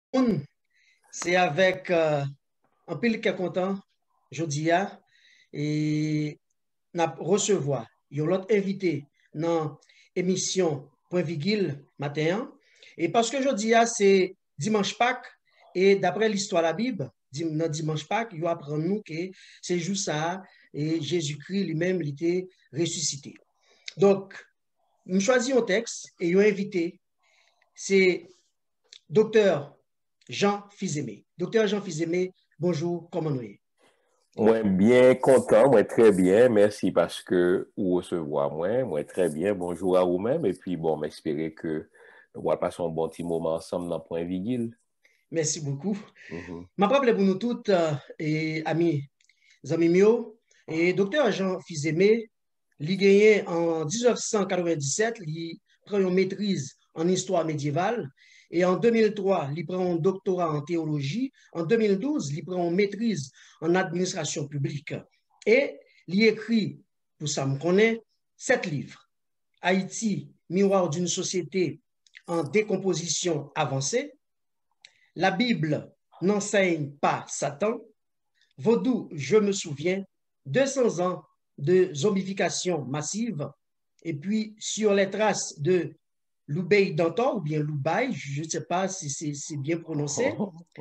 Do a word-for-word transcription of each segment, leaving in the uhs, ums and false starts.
monde, c'est avec euh, un pile qui est content, jeudi a, et n'a recevoir un autre invité dans l'émission Point Vigile matin. Et parce que jeudi a, c'est dimanche Pâques, et d'après l'histoire de la Bible, dans dimanche Pâques, il apprend nous que c'est juste ça, et Jésus-Christ lui-même, il était ressuscité. Donc, je choisis un texte et un invité, c'est docteur Jean Fils-Aimé. Docteur Jean Fils-Aimé, bonjour, comment nous est? Moi, bien content, moi, très bien. Merci parce que vous recevoir moi. Moi, très bien. Bonjour à vous-même. Et puis, bon, m'espérer que nous allons passer un bon petit moment ensemble dans Point Vigile. Merci beaucoup. Mm-hmm. Je rappelle pour nous toutes, euh, et amis, amis mieux, et docteur Jean Fils-Aimé, il a gagné en mille neuf cent quatre-vingt-dix-sept, il prend une maîtrise en histoire médiévale. Et en deux mille trois, il prend un doctorat en théologie. En deux mille douze, il prend une maîtrise en administration publique. Et il écrit, pour ça me connaît, sept livres. Haïti, miroir d'une société en décomposition avancée. La Bible n'enseigne pas Satan. Vaudou, je me souviens, deux cents ans de zombification massive. Et puis, sur les traces de Loubey Danton, ou bien Loubaï, je ne sais pas si c'est bien prononcé.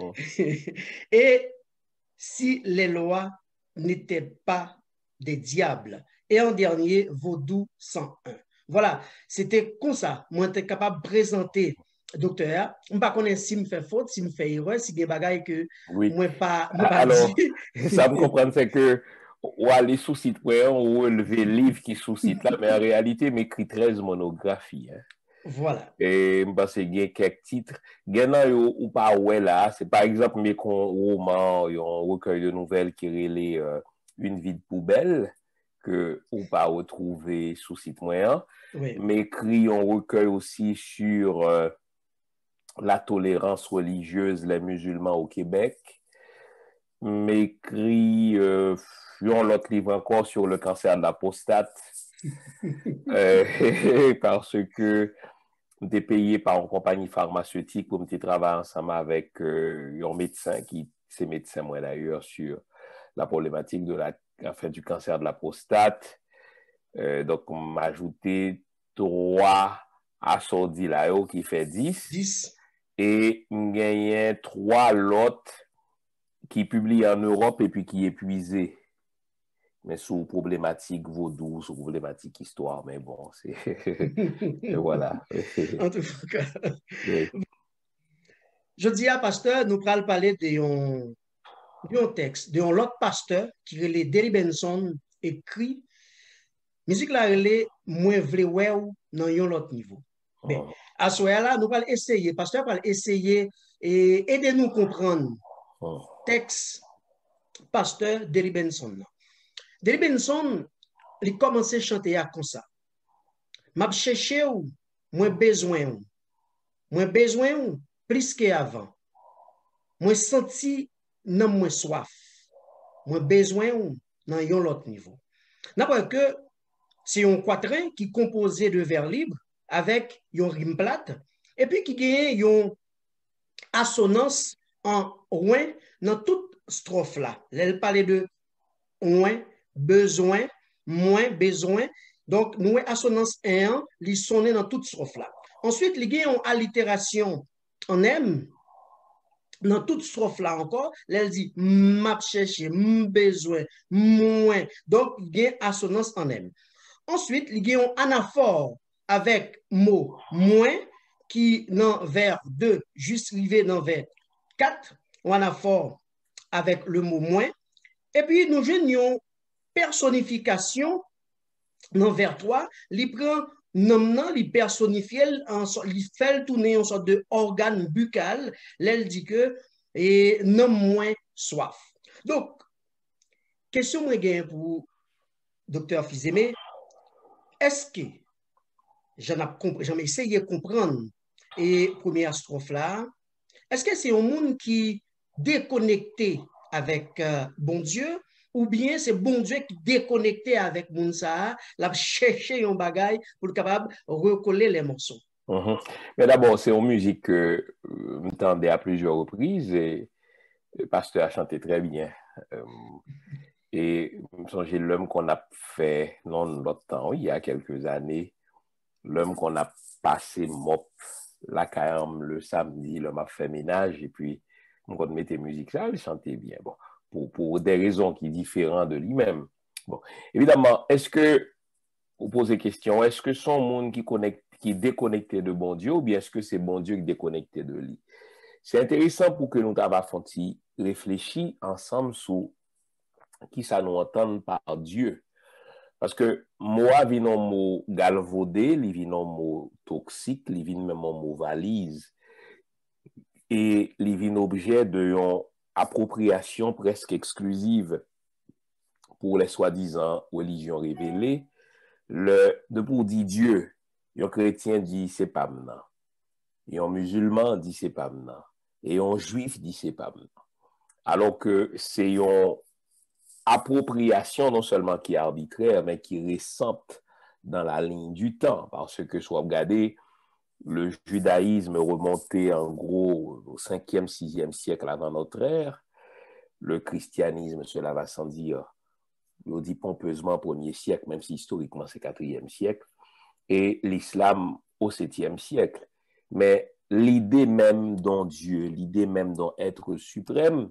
Et si les lois n'étaient pas des diables. Et en dernier, Vaudou cent un. Voilà, c'était comme ça. Moi, j'étais capable de présenter docteur. Je ne sais pas si je me fais faute, si je me fais erreur, si il y a des bagailles que Oui. moi pas, moi pas Alors, dit. ça me comprend, c'est que ou aller sous site web, ou relever le livre qui sous site là, mais en réalité, m'écrit treize monographies. Hein. Voilà. Et je pense qu'il y a quelques titres. Il y en a ou pas ouais là. C'est par exemple mes romans, un recueil de nouvelles qui relait euh, Une vie de poubelle que ou pas retrouver sous site moyen. Oui. M'écrit un recueil aussi sur euh, la tolérance religieuse, les musulmans au Québec. M'écrit euh, un autre livre encore sur le cancer de la prostate. euh, parce que j'étais payé par une compagnie pharmaceutique pour me travailler ensemble avec euh, un médecin qui, c'est médecin moi d'ailleurs, sur la problématique de la, enfin, du cancer de la prostate. Euh, donc, on m'a ajouté trois assortis là qui fait dix. dix. Et on gagnait trois lots qui publient en Europe et puis qui épuisés. Mais sous problématique vaudou, sous problématique histoire, mais bon, c'est... voilà. En tout cas. Oui. Je dis à pasteur, nous allons parler d'un texte, d'un autre pasteur qui est Derry Benson, écrit. Musique là, elle est moins vraie ou dans un autre niveau. Mais Oh. à ce moment-là, nous allons essayer, pasteur va essayer et aider nous comprendre Oh. texte pasteur Derry Benson. Derry Benson, il a commencé à chanter comme ça. M'a cherché ou moins besoin ou moins besoin ou plus qu'avant. Moi senti nan moins soif. Moi besoin ou dans un autre niveau. N'importe que c'est un quatrain qui est composé de vers libres avec une rime plate et puis qui gagne une assonance en ouin dans toute strophe là. Elle parle de ouin, besoin, moins, besoin. Donc, nous avons assonance un, qui sonne dans toute strophe là. Ensuite, il y a une allitération en M. Dans toute strophe là encore, elle dit m'a cherché, besoin, moins. Donc, il y a assonance en M. Ensuite, il y a un anaphore avec mot moins qui dans vers deux, juste arrivé dans vers quatre, un anaphore avec le mot moins. Et puis, nous jouons une personnification dans vers trois, il prend nom il personnifie, il fait tourner une sorte de organe buccal, elle dit que et non moins soif. Donc, question moi pour docteur Fils-Aimé, est-ce que j'en ai essayé de comprendre et première strophe là, est-ce que c'est un monde qui déconnecté avec euh, bon Dieu ou bien c'est bon Dieu qui déconnecté avec Mounsa, l'a cherché un bagage pour être capable de recoller les morceaux? Mm-hmm. Mais d'abord, c'est une musique que euh, m'entendais à plusieurs reprises et le pasteur a chanté très bien. Euh, et j'ai l'homme qu'on a fait non longtemps, il y a quelques années, l'homme qu'on a passé mop la carême le samedi, l'homme a fait ménage et puis on mettait musique ça, il chantait bien. Bon, pour, pour des raisons qui sont différentes de lui-même. Bon, évidemment, est-ce que, vous posez question, est-ce que son monde qui connecte, qui est déconnecté de bon Dieu ou bien est-ce que c'est bon Dieu qui est déconnecté de lui? C'est intéressant pour que nous avons réfléchir ensemble sur qui ça nous entend par Dieu. Parce que moi, vient un mot galvaudé, il vient un mot toxique, il vient même un mot valise. Et il vient objet d'une appropriation presque exclusive pour les soi-disant religions révélées. Le, de pour dire Dieu, un chrétien dit c'est pas maintenant. Et un musulman dit c'est pas maintenant. Et un juif dit c'est pas maintenant. Alors que c'est une appropriation non seulement qui est arbitraire, mais qui est récente dans la ligne du temps. Parce que, soit regardé, le judaïsme remontait en gros au cinquième, sixième siècle avant notre ère. Le christianisme, cela va sans dire, on dit pompeusement premier siècle, même si historiquement c'est quatrième siècle. Et l'islam au septième siècle. Mais l'idée même d'un Dieu, l'idée même d'un être suprême,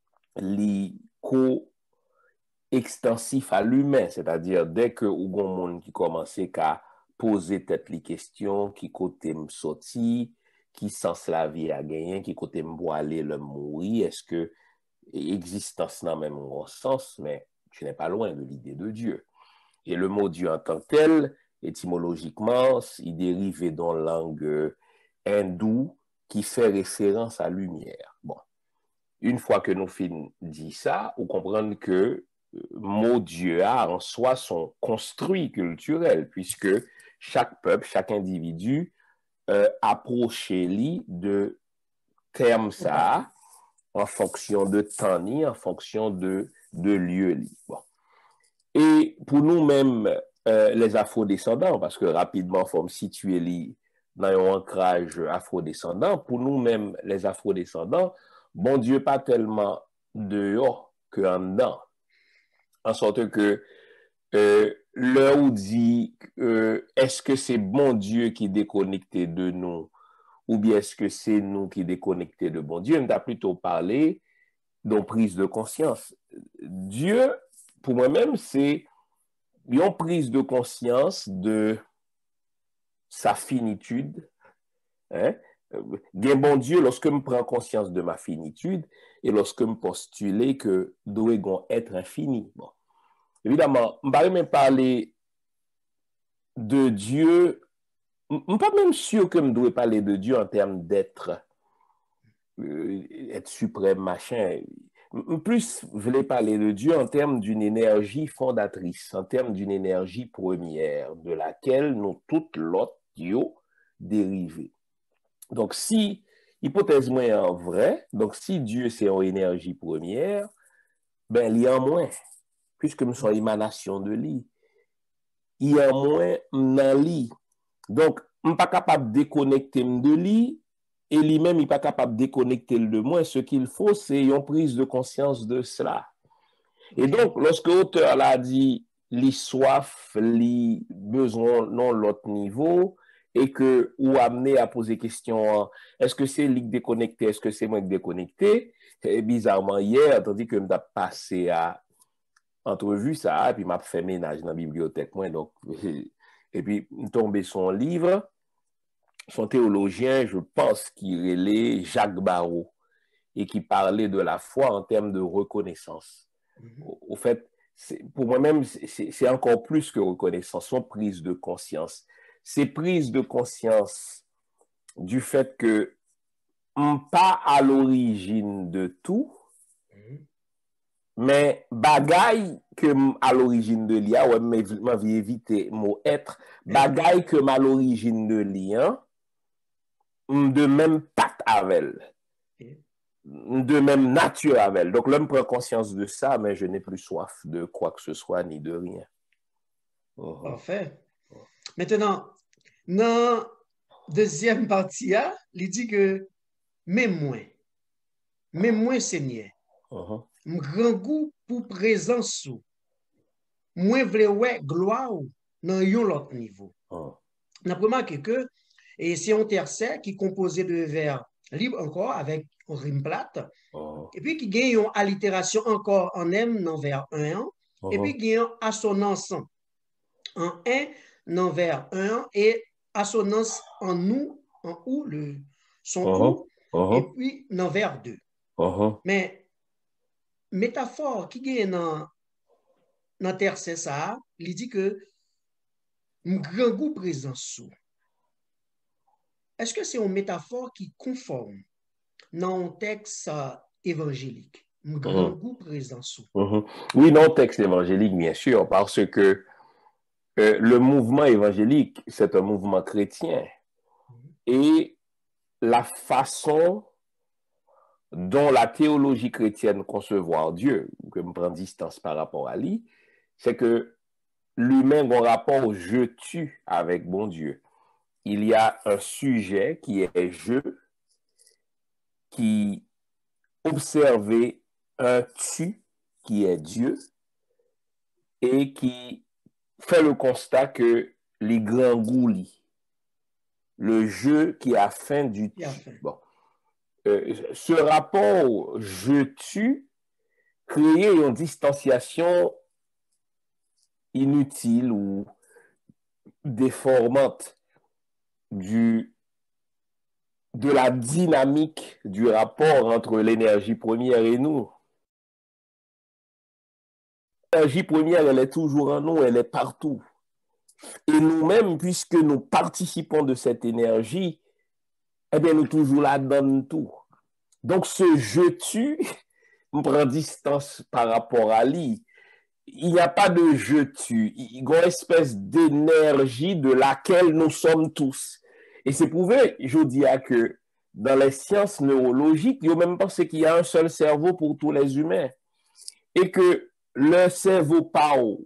l'icône extensif à l'humain, c'est-à-dire dès que ou gon monde qui commençait à poser tête les questions, qui côté me sorti, qui sens la vie à gagner, qui côté me boiler le mourir, est-ce que existence n'a même un sens, mais tu n'es pas loin de l'idée de Dieu. Et le mot Dieu en tant que tel, étymologiquement, il dérive dans la langue hindoue qui fait référence à lumière. Bon, une fois que nous finissons dit ça, on comprend que mot Dieu a en soi son construit culturel, puisque chaque peuple, chaque individu euh, approche lui de termes ça en fonction de temps ni, en fonction de, de lieu li. Bon. Et pour nous-mêmes, euh, les afro-descendants, parce que rapidement, il faut me situer li dans un ancrage afro-descendant, pour nous-mêmes, les afro-descendants, bon Dieu pas tellement dehors qu'en dedans. En sorte que euh, l'heure où dit euh, est-ce que c'est bon Dieu qui est déconnecté de nous ou bien est-ce que c'est nous qui est déconnecté de bon Dieu, on a plutôt parlé d'une prise de conscience. Dieu, pour moi-même, c'est une prise de conscience de sa finitude. Hein? Bien bon Dieu, lorsque je prends conscience de ma finitude et lorsque je postule que doit être infini. Bon. Évidemment, je ne vais même parler de Dieu. Je ne suis pas même sûr que je dois parler de Dieu en termes d'être euh, être suprême, machin. Plus, je voulais parler de Dieu en termes d'une énergie fondatrice, en termes d'une énergie première, de laquelle nous toutes l'autre dérivées. Donc, si, hypothèse moins en vrai, donc si Dieu c'est en énergie première, ben, il y a en moins, puisque nous sommes émanation de lui. Il y a en moins dans lui. Donc, je ne suis pas capable de déconnecter de lui, et lui-même, il n'est pas capable de déconnecter de moi. Ce qu'il faut, c'est une prise de conscience de cela. Et donc, lorsque l'auteur l'a dit, les soif, les besoins non l'autre niveau, et que, ou amené à poser question, est-ce que c'est lui déconnecté, est-ce que c'est moi qui déconnecté? Et bizarrement, hier, tandis que je m'ai passé à entrevue ça, et puis m'a fait ménage dans la bibliothèque, moi, donc, et puis, je tombé son livre, son théologien, je pense qu'il est Jacques Barrault, et qui parlait de la foi en termes de reconnaissance. Mm-hmm. Au, au fait, pour moi-même, c'est encore plus que reconnaissance, c'est prise de conscience. C'est prise de conscience du fait que on n'est pas à l'origine de tout, mm-hmm. mais bagaille que à l'origine de l'I A, ouais, m'avait évité mot être, bagaille que à l'origine de l'I A, de même patte avec elle, de même nature avec elle. Donc l'homme prend conscience de ça, mais je n'ai plus soif de quoi que ce soit ni de rien. Uh-huh. Parfait. Maintenant, dans deuxième partie, hein, il dit que, mais moi, mais moi, Seigneur, Uh-huh. m grand goût pour présence ou, moi vle ouais gloire ou, dans yon l'autre niveau. Uh-huh. On a remarqué que, et c'est un tercet qui est composé de vers libres encore, avec une rime plate, Uh-huh. et puis qui gagne une allitération encore en M dans vers un, Uh-huh. et puis qui gagne une assonance en un dans vers un et assonance en nous, en ou, le son Uh-huh. ou, Uh-huh. et puis dans vers deux. Uh-huh. Mais métaphore qui gagne dans dans terre c'est ça, il dit que un grand goût présent sous. Est-ce que c'est une métaphore qui conforme dans un texte euh, évangélique? Un grand Uh-huh. goût présent sous. Uh-huh. Oui, non, texte évangélique, bien sûr, parce que euh, le mouvement évangélique, c'est un mouvement chrétien. Et la façon dont la théologie chrétienne concevoir Dieu, que je prends distance par rapport à lui, c'est que l'humain a un rapport au je-tu avec bon Dieu. Il y a un sujet qui est je, qui observe un tu qui est Dieu et qui fait le constat que les grands goûts, le je qui a fin du tu. Bon. Euh, ce rapport je-tu crée une distanciation inutile ou déformante du, de la dynamique du rapport entre l'énergie première et nous. L'énergie première, elle est toujours en nous, elle est partout. Et nous-mêmes, puisque nous participons de cette énergie, eh bien, nous toujours là dans tout. Donc, ce je-tu, on prend distance par rapport à lui. Il n'y a pas de je-tu. Il y a une espèce d'énergie de laquelle nous sommes tous. Et c'est prouvé, je dis que dans les sciences neurologiques, il y a même pensé qu'il y a un seul cerveau pour tous les humains. Et que le cerveau pao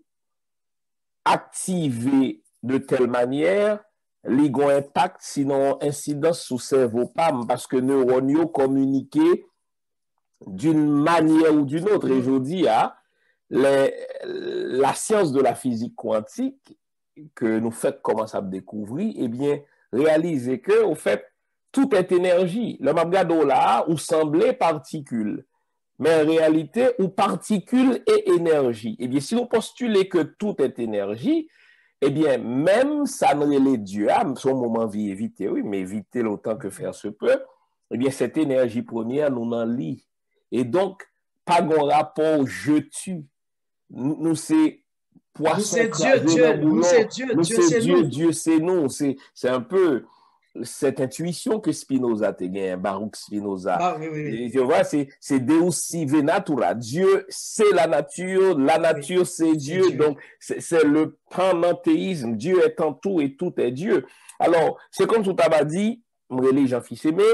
activé de telle manière, il y a un impact, sinon incidence sur le cerveau P A M, parce que neurones communiquent d'une manière ou d'une autre. Et je dis, ah, les, la science de la physique quantique que nous faisons commencer à découvrir, eh bien, réaliser que, au fait, tout est énergie. Le mabgado là, ou semblait particule. Mais en réalité, ou particule et énergie. Eh bien, si nous postulons que tout est énergie, eh bien, même ça ne les Dieu, à son moment vie éviter, oui, mais éviter autant que faire se peut, eh bien, cette énergie première nous en lie. Et donc, pas de rapport je-tu. Nous, nous c'est poisson. Nous c'est Dieu, Dieu, nous c'est Dieu, nous Dieu c'est Dieu, nous. Dieu c'est nous. C'est un peu cette intuition que Spinoza a gagné, Baruch Spinoza. Ah, oui, oui, oui. Tu vois, c'est Deus sive natura. Dieu, c'est la nature, la nature, oui, c'est Dieu. Dieu. Donc, c'est le panenthéisme. Dieu est en tout et tout est Dieu. Alors, c'est comme tout a dit, Mreli Jean-Fils Aimé,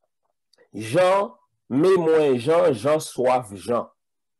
Jean, mais moins Jean, Jean soif Jean.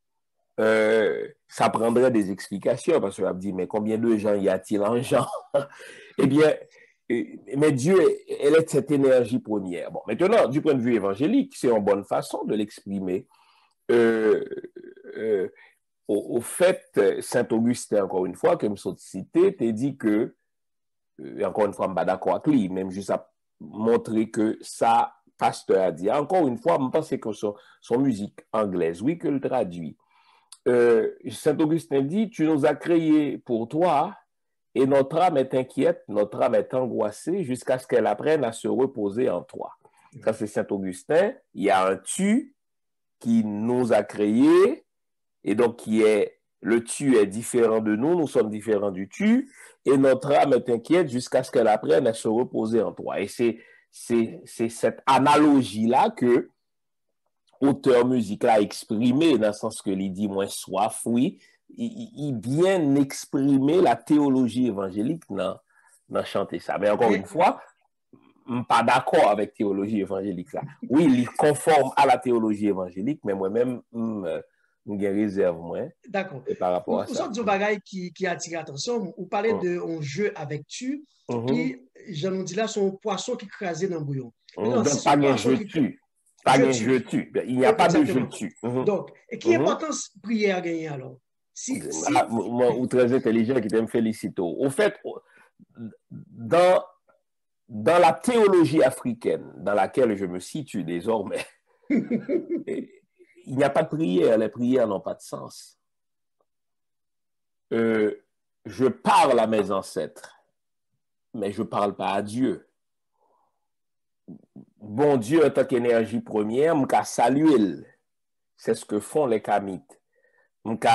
Euh, ça prendrait des explications parce qu'on va dire, mais combien de gens y a-t-il en Jean? Eh bien, mais Dieu, elle est cette énergie première. Bon, maintenant, du point de vue évangélique, c'est une bonne façon de l'exprimer. Euh, euh, au, au fait, Saint-Augustin, encore une fois, comme je cité, t'a dit que, euh, encore une fois, je ne suis pas d'accord avec lui, même juste à montrer que ça, pasteur a dit. Encore une fois, je pense que son, son musique anglaise, oui, que le traduit. Euh, Saint-Augustin dit, tu nous as créés pour toi, et notre âme est inquiète, notre âme est angoissée jusqu'à ce qu'elle apprenne à se reposer en toi. Ça, c'est Saint-Augustin. Il y a un tu qui nous a créés, et donc qui est, le tu est différent de nous, nous sommes différents du tu, et notre âme est inquiète jusqu'à ce qu'elle apprenne à se reposer en toi. Et c'est cette analogie-là que auteur musique a exprimé, dans le sens que il dit moins soif, oui, il, il bien exprimer la théologie évangélique dans, dans chanter ça. Mais encore une fois, je ne suis pas d'accord avec la théologie évangélique. Là. Oui, il est conforme à la théologie évangélique, mais moi-même, je une réserve moins. D'accord. Par rapport à ça. ça. Vous avez un bagage qui, qui attire l'attention. Vous parlez mm. de un jeu avec tu, mm-hmm. qui, je nous dis là, c'est un poisson qui crasé dans le bouillon. Mm-hmm. Donc, si pas un jeu tu. Pas un jeu tu. Il n'y a pas de jeu tu. Mm-hmm. Donc, et qui mm-hmm. importance prière gagner alors? Si, si... Ah, moi, ou très intelligent qui t'aime féliciter. Au fait, dans, dans la théologie africaine, dans laquelle je me situe désormais, il n'y a pas de prière. Les prières n'ont pas de sens. Euh, je parle à mes ancêtres, mais je ne parle pas à Dieu. Bon Dieu, en tant qu'énergie première, je vais saluer. C'est ce que font les Kamites. Je vais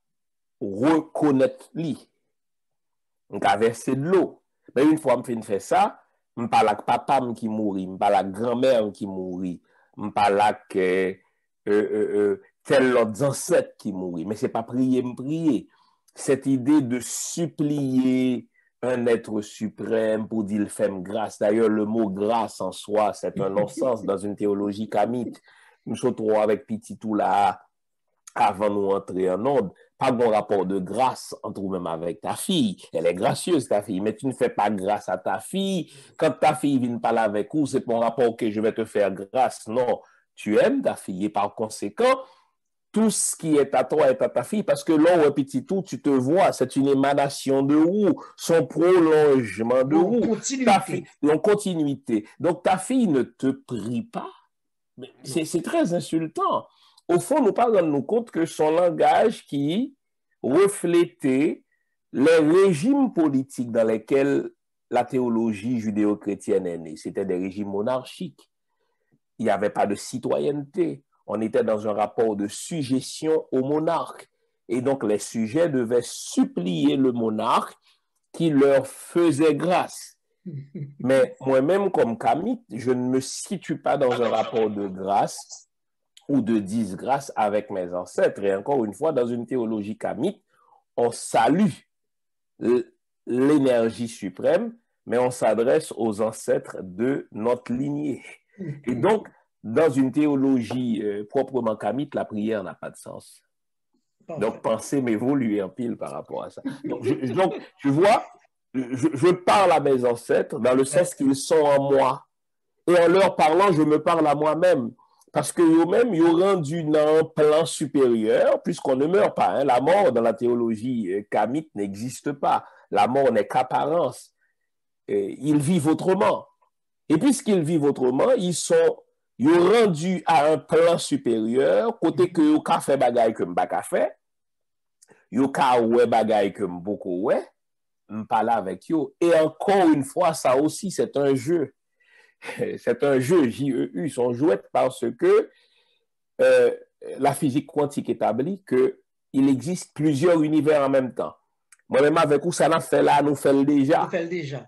reconnaître lui. Je vais verser de l'eau. Mais une fois que je fais ça, je parle avec papa qui mourit, je parle avec grand-mère qui mourit, je parle avec euh, euh, euh, tel autre ancêtre qui mourit. Mais ce n'est pas prier, me prier. Cette idée de supplier un être suprême pour dire fais-moi grâce. D'ailleurs, le mot grâce en soi, c'est un non-sens dans une théologie kamite. Nous sommes avec Petitou là, avant de nous entrer en onde, pas bon rapport de grâce entre même avec ta fille. Elle est gracieuse, ta fille, mais tu ne fais pas grâce à ta fille. Quand ta fille vient parler avec vous, c'est mon rapport que je vais te faire grâce. Non, tu aimes ta fille et par conséquent, tout ce qui est à toi est à ta fille, parce que là, au petit tout, tu te vois, c'est une émanation de où, son prolongement de où, ta fille, en continuité. Donc, ta fille ne te prie pas. C'est très insultant. Au fond, nous parlons nous compte que son langage qui reflétait les régimes politiques dans lesquels la théologie judéo-chrétienne est née. C'était des régimes monarchiques. Il n'y avait pas de citoyenneté. On était dans un rapport de sujétion au monarque. Et donc, les sujets devaient supplier le monarque qui leur faisait grâce. Mais moi-même, comme kamite, je ne me situe pas dans un rapport de grâce ou de disgrâce avec mes ancêtres. Et encore une fois, dans une théologie kamite, on salue l'énergie suprême, mais on s'adresse aux ancêtres de notre lignée. Et donc, dans une théologie euh, proprement kamite, la prière n'a pas de sens. Donc, pensez m'évoluer en pile par rapport à ça. Donc, je, donc, tu vois, je, je parle à mes ancêtres dans le sens qu'ils sont en moi. Et en leur parlant, je me parle à moi-même. Parce que eux-mêmes, ils ont rendu dans un plan supérieur, puisqu'on ne meurt pas. Hein. La mort dans la théologie euh, kamite n'existe pas. La mort n'est qu'apparence. Euh, ils vivent autrement. Et puisqu'ils vivent autrement, ils sont ils ont rendu à un plan supérieur, côté que ils ont fait bagaille que m'baka fait, ils ont fait bagaille que m'boko ouais, m'parle avec eux. Et encore une fois, ça aussi, c'est un jeu. C'est un jeu, J E U, ils sont joués parce que euh, la physique quantique établit qu'il existe plusieurs univers en même temps. Moi-même, avec où ça n'a fait là, nous fait déjà. Nous fait déjà.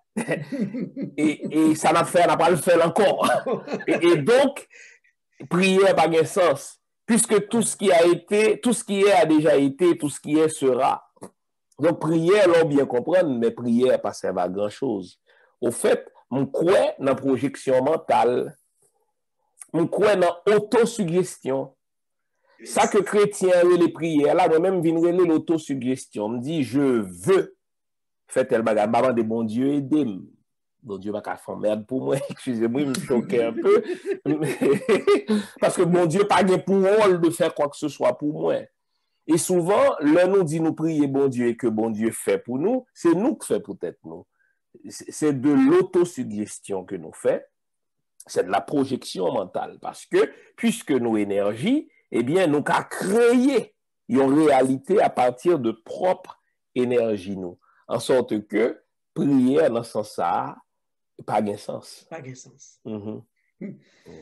et, et ça n'a fait, on n'a pas le fait encore. et, et donc, prière n'a pas de sens. Puisque tout ce qui a été, tout ce qui est a déjà été, tout ce qui est sera. Donc, prière, l'on bien comprendre, mais prière pas sert à grand-chose. Au fait, mon croit dans la projection mentale, mon croit dans l'autosuggestion. Ça que chrétien les prières, là, moi-même, je viens de l'autosuggestion. Je me dis, je veux faire tel bagage. Maman de bon Dieu, aidez-moi. Bon Dieu, va pas faire merde pour moi. Excusez-moi, il me choque un peu. Parce que bon Dieu, pas de pour rôle de faire quoi que ce soit pour moi. Et souvent, là, nous dit nous prier bon Dieu et que bon Dieu fait pour nous, c'est nous qui fait peut-être nous. C'est de l'autosuggestion que nous fait. C'est de la projection mentale. Parce que, puisque nos énergies, eh bien, nous avons créé une réalité à partir de propre énergie, nous. En sorte que, prière dans ce sens-là, pas de sens. Pas de sens. Mm-hmm. Mm.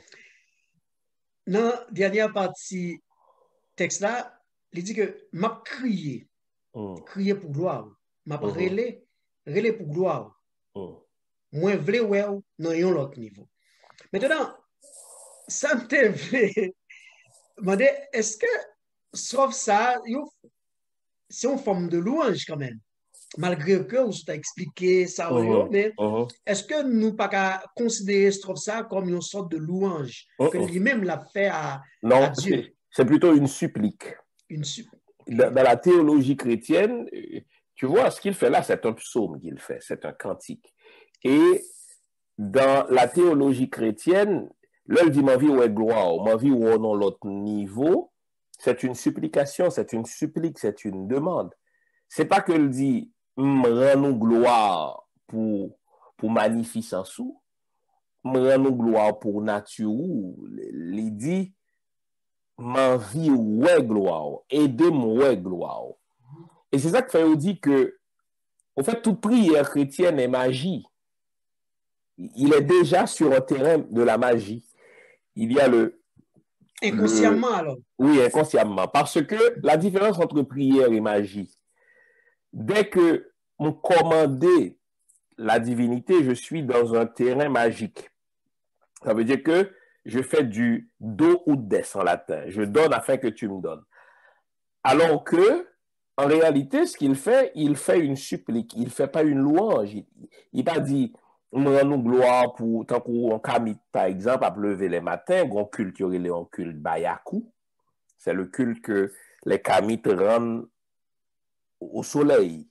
Dans la dernière partie texte là, il dit que m'a crié, mm. crié pour gloire, m'a mm-hmm. relé, relé pour gloire. Mm. Moi, je veux ouais, dans un autre niveau. Maintenant, ça me fait demander, est-ce que, sauf ça, c'est une forme de louange quand même, malgré que vous avez expliqué ça, uh-huh. mais uh-huh. est-ce que nous pas qu'à considérer ça comme une sorte de louange uh-huh. que lui-même l'a fait à, non, à Dieu? C'est plutôt une supplique. Une su- Dans, dans la théologie chrétienne, tu vois, ce qu'il fait là, c'est un psaume qu'il fait, c'est un cantique. Et dans la théologie chrétienne, là, il dit, ma vie ou est gloire, ma vie ou non l'autre niveau, c'est une supplication, c'est une supplique, c'est une demande. C'est pas que il dit, rends-nous gloire pour, pour magnificence ou, rends-nous gloire pour nature ou, il dit, ma vie ou est gloire, aidez-moi ouais gloire. Et c'est ça que fait dit que, au fait, toute prière chrétienne est magie. Il est déjà sur un terrain de la magie. Il y a le... Inconsciemment, le alors. oui, inconsciemment. Parce que la différence entre prière et magie, dès que on commandait la divinité, je suis dans un terrain magique. Ça veut dire que je fais du do ou des en latin. Je donne afin que tu me donnes. Alors que, en réalité, ce qu'il fait, il fait une supplique. Il ne fait pas une louange. Il n'a pas dit, on rend nous gloire pour, tant qu'on kamit, par exemple, à pleuver les matins, on culte, il y aurait le culte bayakou. C'est le culte que les kamites rendent au soleil,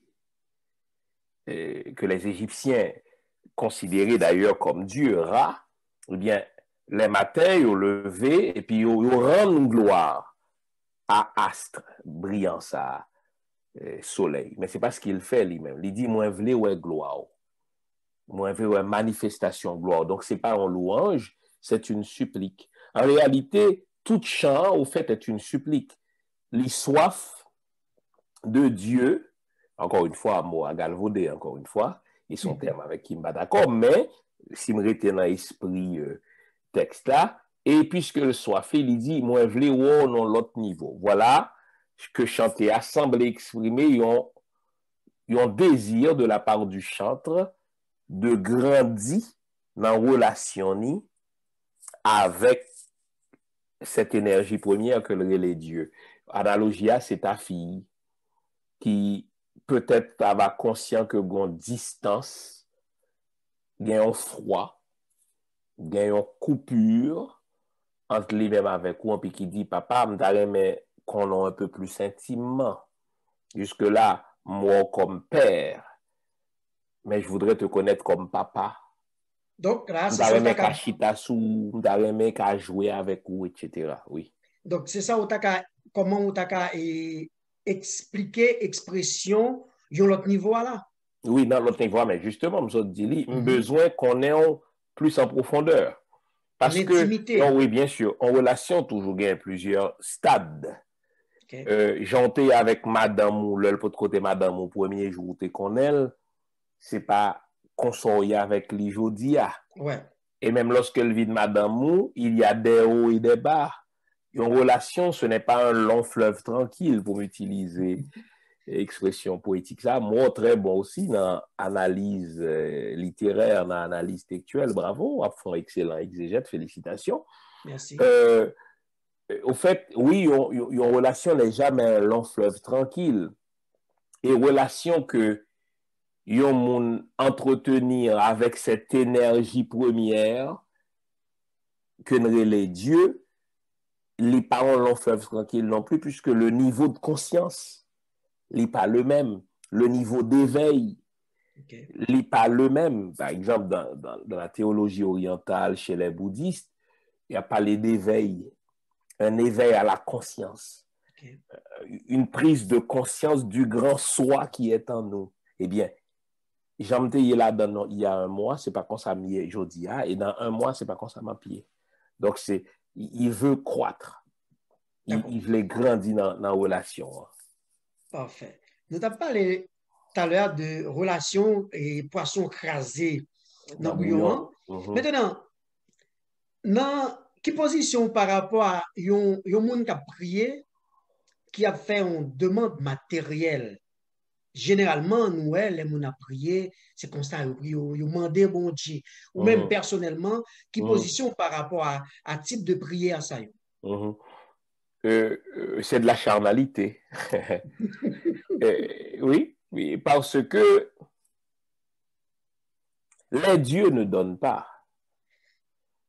et que les Égyptiens considéraient d'ailleurs comme Dieu, Ra. Eh bien, les matins, ils ont levé et puis ils rendent nous gloire à astre brillant ça. Soleil. Mais ce n'est pas ce qu'il fait lui-même. Il dit, moi, je veux ouais gloire. Moi, je veux ouais manifestation gloire. Donc, ce n'est pas un louange, c'est une supplique. En réalité, tout chant, au fait, est une supplique. Les soif de Dieu, encore une fois, mot à galvauder, encore une fois, et son mm-hmm. terme avec qui je suis d'accord, mais si je reste dans l'esprit euh, texte là, et puisque le soif, il dit, moi, je veux ouais non l'autre niveau. Voilà que chanter a semblé exprimer un désir de la part du chanteur de grandir dans la relation avec cette énergie première que le Dieu. Analogia, c'est ta fille qui peut-être va conscient que gon distance, gagne un froid, gagne une coupure entre lui-même avec ou puis qui dit papa, m'dare qu'on a un peu plus intimement. Jusque-là, moi comme père, mais je voudrais te connaître comme papa. Donc là, c'est ça. M'dare qu'à chita sou, m'dare qu'à jouer avec ou, et cetera. Oui. Donc c'est ça, comment on t'a expliquer expression à l'autre niveau là. Oui, dans l'autre niveau, mais justement, je dis, il mm-hmm. besoin qu'on ait plus en profondeur. Parce en que, intimité. Oh, oui, bien sûr, en relation, toujours, il y a plusieurs stades. Okay. Euh, J'entais avec madame ou le côté madame au premier jour où qu'on elle, c'est pas consoler avec les jodia. Ouais. Et même lorsque le vit de madame ou, il y a des hauts et des bas. Une relation, ce n'est pas un long fleuve tranquille pour utiliser expression poétique. Ça, moi, très bon aussi dans l'analyse euh, littéraire, dans l'analyse textuelle. Bravo, à fond excellent exégète, félicitations. Merci. Euh, Au fait, oui, une relation n'est jamais un long fleuve tranquille. Et relation que yon moun entretenir avec cette énergie première que les dieux, les pas un long fleuve tranquille non plus, puisque le niveau de conscience n'est pas le même. Le niveau d'éveil n'est okay. pas le même. Par exemple, dans, dans, dans la théologie orientale, chez les bouddhistes, il y a parlé d'éveil. Un éveil à la conscience, okay. Une prise de conscience du grand soi qui est en nous. Eh bien, j'en étais là dans, il y a un mois, c'est pas comme ça m'y aujourd'hui, et dans un mois, c'est pas comme ça m'a pied. Donc, c'est, il veut croître. Il, il veut grandir dans la relation. Parfait. Nous avons parlé tout à l'heure de relations et poissons crasés dans le bouillon. Mm-hmm. Maintenant, dans quelle position par rapport à yon monde qui a prié, qui a fait une demande matérielle? Généralement, nous, les gens a prié, c'est comme ça, ils ont demandé bon Dieu. Ou même mm-hmm. personnellement, quelle mm-hmm. position par rapport à, à type de prière à ça? Mm-hmm. euh, euh, c'est de la charnalité. euh, oui, oui, parce que les dieux ne donnent pas.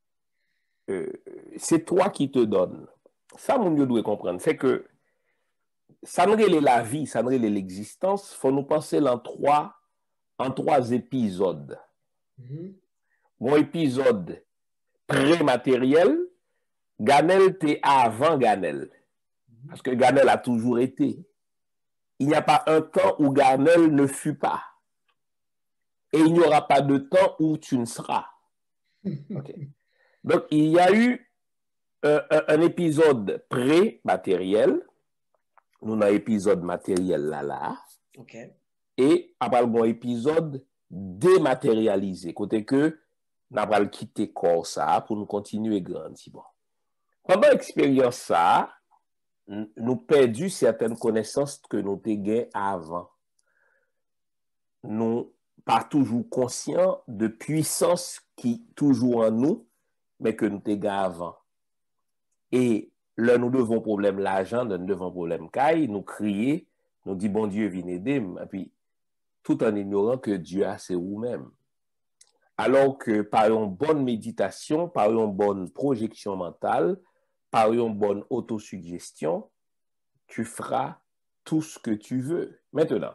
Euh, c'est toi qui te donnes. Ça, mon Dieu doit comprendre. C'est que ça ne relève la vie, ça ne relève l'existence, il faut nous penser en trois, en trois épisodes. Mhm. Mon épisode pré-matériel, Ganel était avant Ganel. Parce que Ganel a toujours été. Il n'y a pas un temps où Ganel ne fut pas. Et il n'y aura pas de temps où tu ne seras. Okay. Donc, il y a eu un, un, un épisode pré-matériel. Nous avons un épisode matériel là, là. Okay. Et après, un épisode dématérialisé. Côté que nous avons quitté corps ça pour nous continuer à grandir. Bon. Pendant l'expérience ça, nous perdu certaines connaissances que nous avons avant. Nous pas toujours conscients de puissance qui toujours en nous, mais que nous avons avant. Et là, nous devons problème l'argent, nous devons problème caille, nous crier, nous dit bon Dieu, viens aider, et puis tout en ignorant que Dieu a c'est vous-même. Alors que par une bonne méditation, par une bonne projection mentale, par une bonne autosuggestion, tu feras tout ce que tu veux. Maintenant,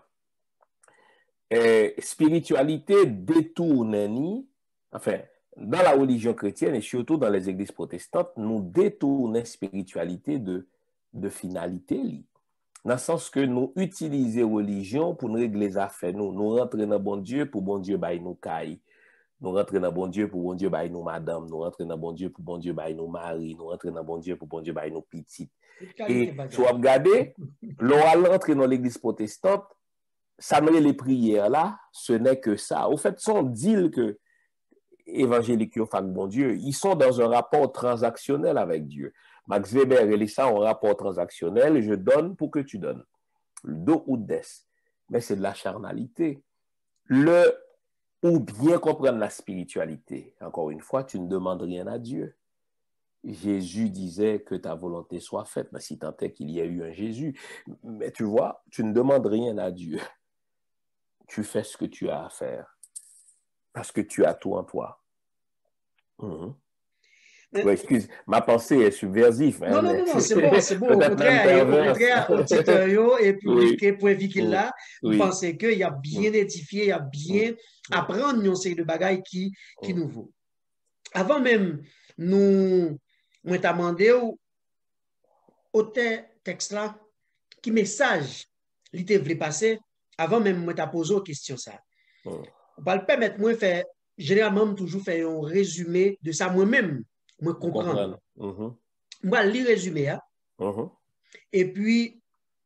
euh, spiritualité détourne, enfin, dans la religion chrétienne et surtout dans les églises protestantes, nous détournons la spiritualité de, de finalité. Dans le sens que nous utilisons la religion pour nous régler les affaires. Nous, nous rentrons dans bon Dieu pour bon Dieu bail nous caille. Nous rentrons dans bon Dieu pour bon Dieu bail nous madame. Nous rentrons dans bon Dieu pour bon Dieu bail nous mari. Nous rentrons dans bon Dieu pour bon Dieu bail nous petite. Et si vous regardez, l'on rentre dans l'église protestante, ça me les prières là, ce n'est que ça. Au fait, son deal que évangéliques qui ont fait bon Dieu, ils sont dans un rapport transactionnel avec Dieu. Max Weber, il est ça, un rapport transactionnel, je donne pour que tu donnes. Do ou des. Mais c'est de la charnalité. Le ou bien comprendre la spiritualité. Encore une fois, tu ne demandes rien à Dieu. Jésus disait que ta volonté soit faite, mais si tant est qu'il y a eu un Jésus. Mais tu vois, tu ne demandes rien à Dieu. Tu fais ce que tu as à faire. Parce que tu as tout en toi. Mmh. Mais, ouais, excuse, ma pensée est subversive. Non, hein, non, non, non, c'est bon, c'est bon. Au contraire, au contraire, auditeur, et public, oui. Pour éviter mmh. là, vous oui. pensez qu'il y a bien mmh. édifié, il y a bien mmh. apprendre une série de bagailles qui, qui mmh. nous vaut. Avant même, nous, nous t'ai demandé au, au texte là, qui message l'idée voulait passer, avant même, moi t'ai posé une question ça. Mmh. On va le permettre, moi, faire, généralement, toujours faire un résumé de ça moi-même, moi comprendre. Mmh. Moi, lire résumé, hein? Mmh. Et puis,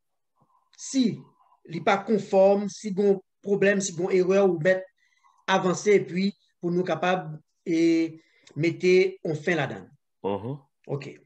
si il n'est pas conforme, si il y a un problème, si il y a une erreur, ou mettre avancer, et puis, pour nous capables et mettre en fin là-dedans. Mmh. OK.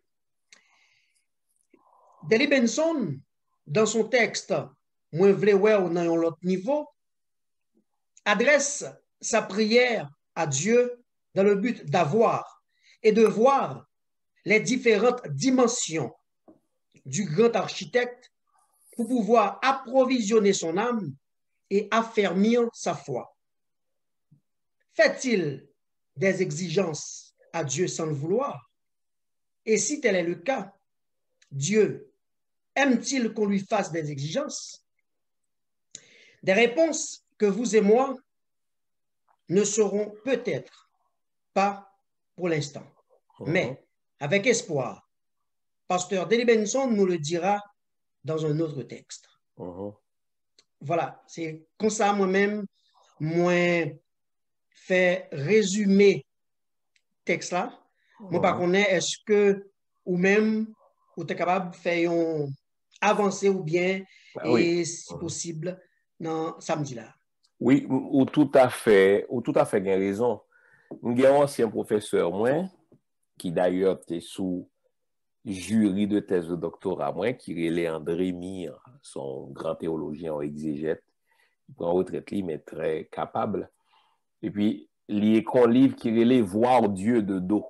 Deli Benson, dans son texte, moi, je voulais voir dans un autre niveau, adresse sa prière à Dieu dans le but d'avoir et de voir les différentes dimensions du grand architecte pour pouvoir approvisionner son âme et affermir sa foi. Fait-il des exigences à Dieu sans le vouloir? Et si tel est le cas, Dieu aime-t-il qu'on lui fasse des exigences? Des réponses que vous et moi ne seront peut-être pas pour l'instant, mmh. mais avec espoir. Pasteur Deli Benson nous le dira dans un autre texte. Mmh. Voilà, c'est comme ça moi-même, moi, fait résumer texte là. Mmh. Moi, par contre, est-ce que ou même, vous êtes capable de faire un avancer ou bien, ah, et oui. si possible, dans samedi là. Oui, ou tout à fait, ou tout à fait bien raison. J'ai un ancien professeur, moi, qui d'ailleurs était sous jury de thèse de doctorat, moi, qui relait André Mire, son grand théologien en exégète. Il prend retraite, mais très capable. Et puis, il y a un livre qui relait Voir Dieu de dos.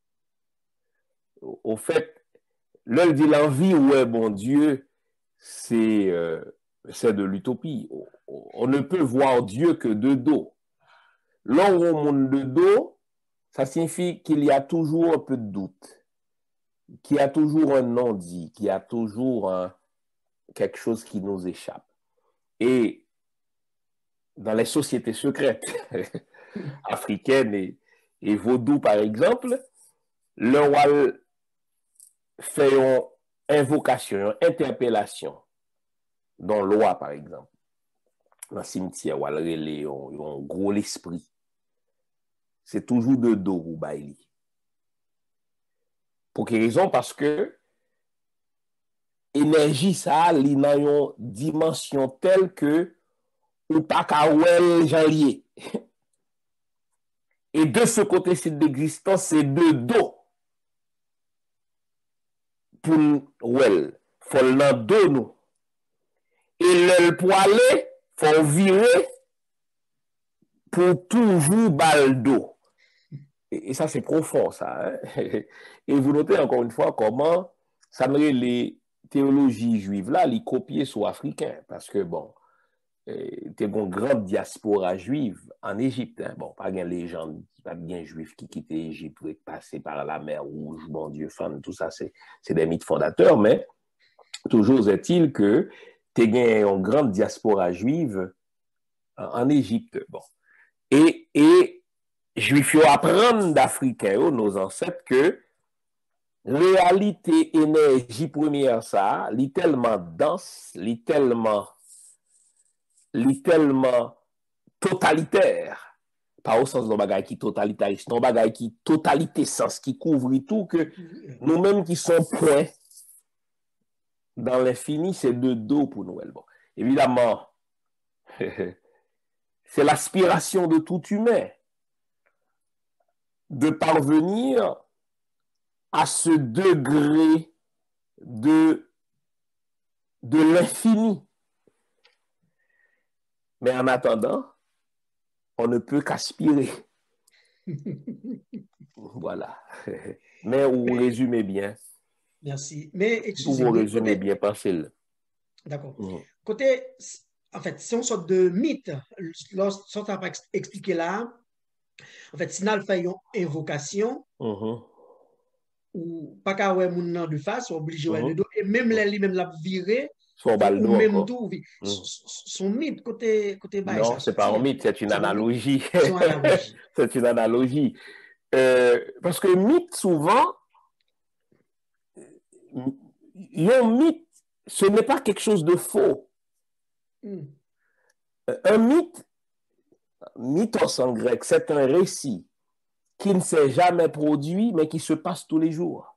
Au fait, l'un dit l'envie, ouais, bon Dieu, c'est euh, c'est de l'utopie. On ne peut voir Dieu que de dos. Là où on monte de dos, ça signifie qu'il y a toujours un peu de doute, qu'il y a toujours un non-dit, qu'il y a toujours un, quelque chose qui nous échappe. Et dans les sociétés secrètes africaines et, et vaudou, par exemple, le roi fait une invocation, une interpellation, dans loi, par exemple. Dans le cimetière, où il y a un gros l'esprit. C'est toujours de dos ou baili. Pour quelle raison? Parce que énergie, ça, il a une dimension telle que ou pas qu'à ouel janvier. Et de ce côté-ci d'existence, c'est de dos. Pour ouel, faut l'en dos nous. Et le poiler, faut virer pour toujours baldo. Et, et ça, c'est profond, ça. Hein? Et vous notez encore une fois comment ça me les théologies juives là, les copier sur africains. Parce que, bon, il y a une grande diaspora juive en Égypte. Hein? Bon, pas une légende, pas bien juif qui quittait l'Égypte pour passer par la mer Rouge, bon Dieu, femme, tout ça, c'est des mythes fondateurs. Mais toujours est-il que il y a une grande diaspora juive en Égypte. Bon. Et, et juifs apprennent d'Africains, nos ancêtres, que réalité, énergie première, ça, li tellement dense, li tellement, li tellement totalitaire, pas au sens de bagay qui totalitariste, non bagay qui totalité sens, qui couvre tout, que nous-mêmes qui sommes points dans l'infini, c'est de dos pour nous. Bon. Évidemment, c'est l'aspiration de tout humain de parvenir à ce degré de, de l'infini. Mais en attendant, on ne peut qu'aspirer. Voilà. Mais vous Mais, résumez bien. Merci. Mais excusez-moi. Vous résumez bien, pensez-le. D'accord. Mmh. Côté, en fait, c'est une sorte de mythe, lorsqu'on t'a expliqué là, en fait, si on fait une invocation, Mmh. ou pas qu'à ouais moun nan de face, ou obligé ouais Mmh. de dos, et même les li même la viré, Son ou baldo même encore. tout, oui. Mmh. Son mythe côté, côté bail, Non, ça c'est pas un mythe, c'est une analogie. C'est une analogie. C'est une analogie. Euh, parce que mythe, souvent, un mythe, ce n'est pas quelque chose de faux. Mm. Un mythe, mythos en grec, c'est un récit qui ne s'est jamais produit, mais qui se passe tous les jours.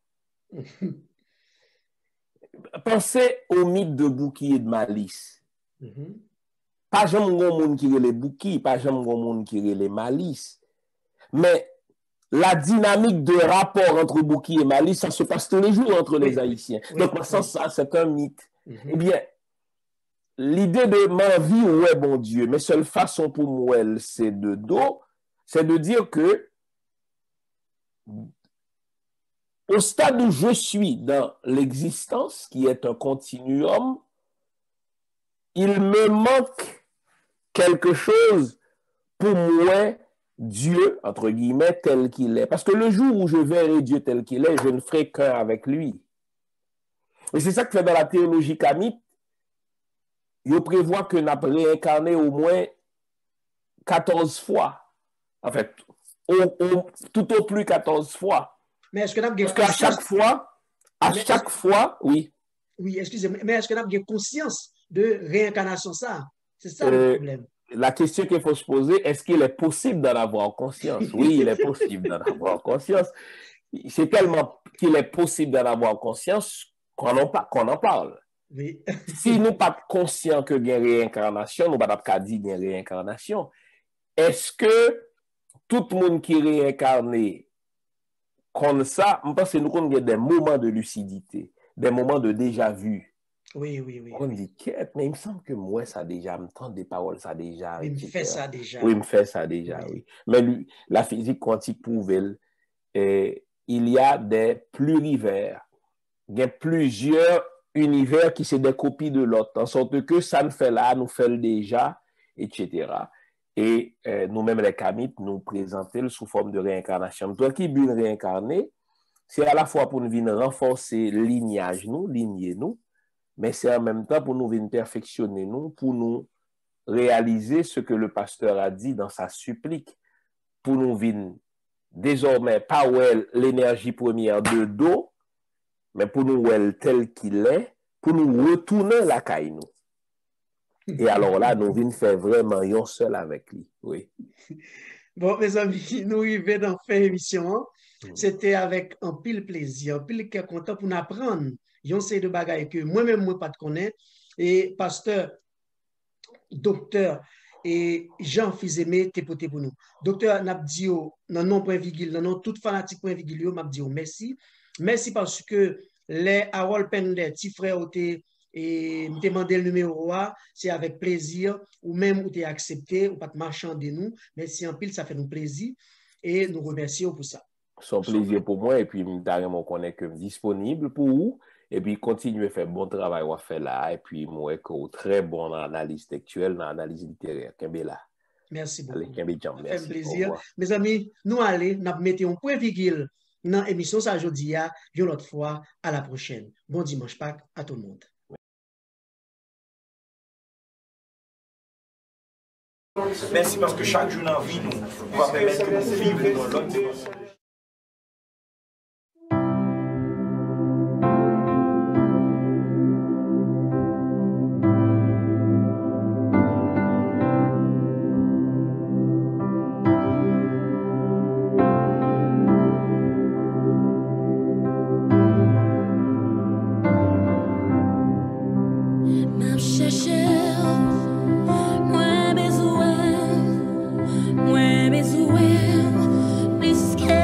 Pensez au mythe de Bouki et de Malice. Mm-hmm. Pas jamais un monde qui les Bouki, pas jamais un monde qui les Malice. Mais la dynamique de rapport entre Bouki et Malice, ça se passe tous les jours entre Oui, les Haïtiens. oui, Donc, oui. ça, ça c'est un mythe. Mm-hmm. Eh bien, l'idée de ma vie, ouais, bon Dieu, mais seule façon pour moi, c'est de dos, c'est de dire que au stade où je suis dans l'existence, qui est un continuum, il me manque quelque chose pour moi, Dieu, entre guillemets, tel qu'il est. Parce que le jour où je verrai Dieu tel qu'il est, je ne ferai qu'un avec lui. Et c'est ça que fait dans la théologie kamite, il prévoit que nous avons réincarné au moins quatorze fois. En fait, au, au, tout au plus quatorze fois. Mais est-ce que nous avons Parce qu'à chaque fois, à mais chaque fois, oui. Oui, excusez-moi, mais est-ce que nous avons conscience de réincarnation ça? C'est ça Euh, le problème. La question qu'il faut se poser, est-ce qu'il est possible d'en avoir conscience? Oui, il est possible d'en avoir conscience. C'est tellement qu'il est possible d'en avoir conscience qu'on en, qu'on en parle. Oui. Si nous ne sommes pas conscients que il y a réincarnation, nous ne sommes pas dire qu'il y a réincarnation. Est-ce que tout le monde qui est réincarné comme ça, je pense que nous avons des moments de lucidité, des moments de déjà-vu. Oui, oui, oui. On oui. dit, mais il me semble que moi, ça déjà, me tente des paroles, ça déjà. Oui, il me fait ça déjà. Oui, il me fait ça déjà, oui. oui. Mais lui, la physique quantique prouve, eh, il y a des plurivers. Il y a plusieurs univers qui sont des copies de l'autre, en sorte que ça nous fait là, nous fait le déjà, et cetera. Et euh, nous-mêmes, les kamites, nous présenter sous forme de réincarnation. Toi qui es réincarné, c'est à la fois pour nous venir renforcer le lignage, nous, ligner nous, mais c'est en même temps pour nous venir perfectionner nous, pour nous réaliser ce que le pasteur a dit dans sa supplique, pour nous venir désormais pas ouais l'énergie première de dos, mais pour nous ouais tel qu'il est, pour nous retourner la caille nous. Et alors là, nous venons faire vraiment yon seul avec lui. Oui. Bon, mes amis, nous arrivons dans la fin de l'émission. C'était avec un pile plaisir, un pile qui est content pour nous apprendre. Yon c'est de bagaille que moi-même, moi, pas de connaître. Et pasteur, docteur, et Jean Fils-Aimé, t'es poté pour nous. Docteur Nabdio, non, non, point virgule, non, non, tout fanatique point virgule, Nabdio, merci. Merci parce que les Harold Pender, petit frère, et me demander le numéro A, c'est avec plaisir, ou même ou t'es accepté, ou pas te marchander nous. Merci en pile, ça fait nous plaisir, et nous remercions pour ça. Son plaisir pour moi, et puis carrément qu'on est que disponible pour vous, et puis continuer à faire bon travail à faire là, et puis moi, que très bon analyse textuelle, dans l'analyse littéraire. Là. Merci beaucoup. Allez, Kembe Jam, merci. Ça fait plaisir. Mes amis, nous allons, nous mettons un point virgule dans l'émission ça aujourd'hui, une autre fois, à la prochaine. Bon dimanche Pâques à tout le monde. Merci parce que chaque jour dans la vie, nous va permettre que nous vivions dans l'autre dimension. Scared.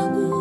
bagou